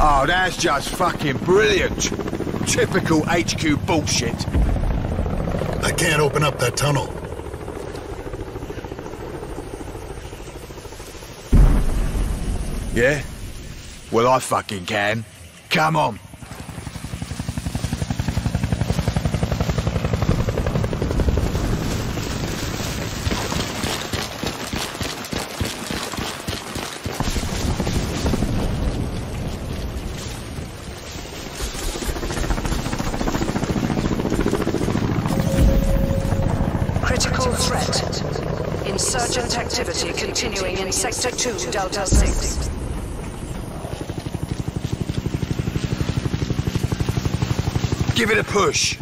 Oh, that's just fucking brilliant. Typical HQ bullshit. I can't open up that tunnel. Yeah? Well, I fucking can. Come on. Critical threat. Insurgent activity continuing in Sector 2, Delta 6. Give it a push.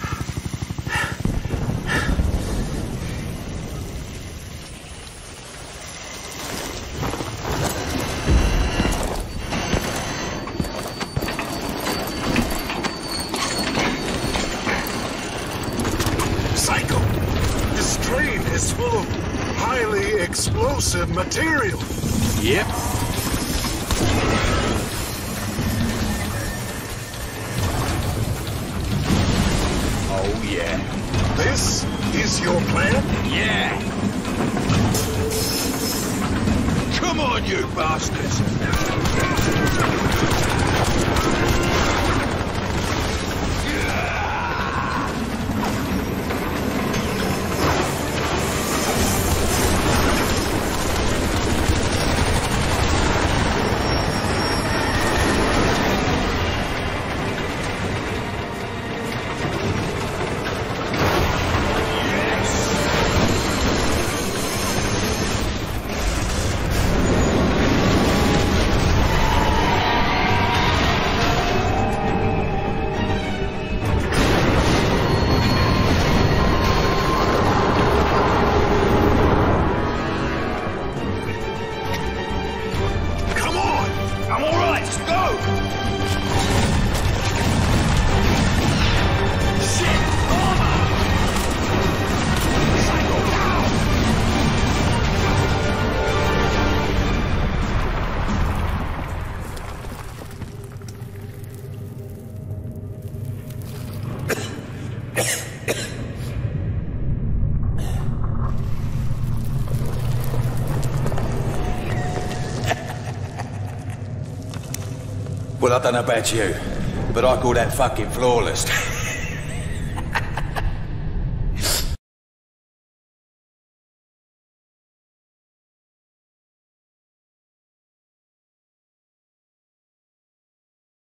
Psycho! This train is full of highly explosive material. Yep. Oh, yeah. This is your plan? Yeah. Come on, you bastards. I'm all right. Let's go. Shit! Armor! Cycle down! Well, I don't know about you, but I call that fucking flawless.